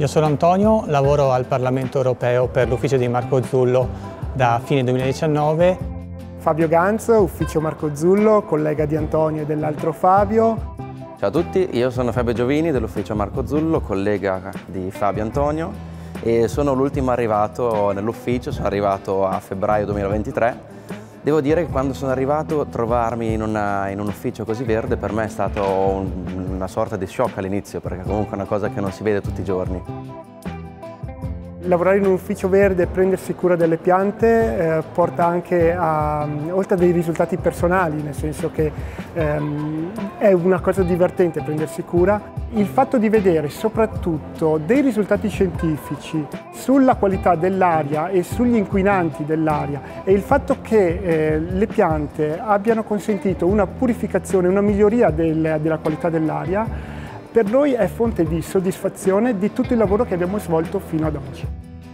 Io sono Antonio, lavoro al Parlamento Europeo per l'ufficio di Marco Zullo da fine 2019. Fabio Ganz, ufficio Marco Zullo, collega di Antonio e dell'altro Fabio. Ciao a tutti, io sono Fabio Giovini dell'ufficio Marco Zullo, collega di Fabio Antonio e sono l'ultimo arrivato nell'ufficio, sono arrivato a febbraio 2023. Devo dire che quando sono arrivato trovarmi in un ufficio così verde per me è stato una sorta di shock all'inizio, perché comunque è una cosa che non si vede tutti i giorni. Lavorare in un ufficio verde e prendersi cura delle piante porta anche oltre a dei risultati personali, nel senso che è una cosa divertente prendersi cura. Il fatto di vedere soprattutto dei risultati scientifici sulla qualità dell'aria e sugli inquinanti dell'aria e il fatto che le piante abbiano consentito una purificazione, una miglioria della qualità dell'aria, per noi è fonte di soddisfazione di tutto il lavoro che abbiamo svolto fino ad oggi.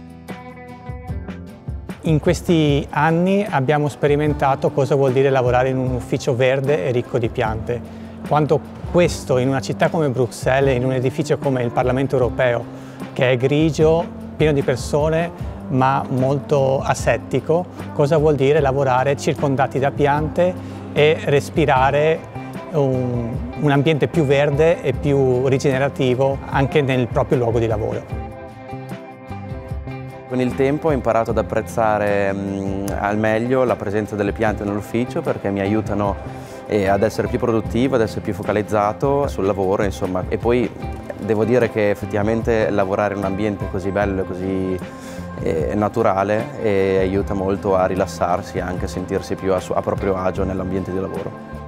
In questi anni abbiamo sperimentato cosa vuol dire lavorare in un ufficio verde e ricco di piante. Quanto questo in una città come Bruxelles, in un edificio come il Parlamento Europeo, che è grigio, pieno di persone, ma molto asettico, cosa vuol dire lavorare circondati da piante e respirare un ambiente più verde e più rigenerativo anche nel proprio luogo di lavoro. Con il tempo ho imparato ad apprezzare al meglio la presenza delle piante nell'ufficio perché mi aiutano ad essere più produttivo, ad essere più focalizzato sul lavoro, insomma. E poi devo dire che effettivamente lavorare in un ambiente così bello e così naturale aiuta molto a rilassarsi e anche a sentirsi più a proprio agio nell'ambiente di lavoro.